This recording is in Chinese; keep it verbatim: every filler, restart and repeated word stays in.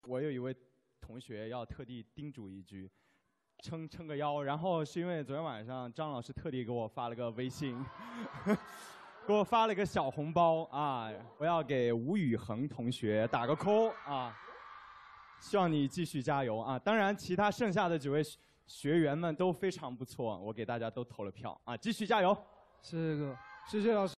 我有一位同学要特地叮嘱一句，撑撑个腰。然后是因为昨天晚上张老师特地给我发了个微信，给我发了个小红包啊！我要给吴宇恒同学打个 call 啊！希望你继续加油啊！当然，其他剩下的几位学员们都非常不错，我给大家都投了票啊！继续加油！ 谢谢哥，谢谢老师。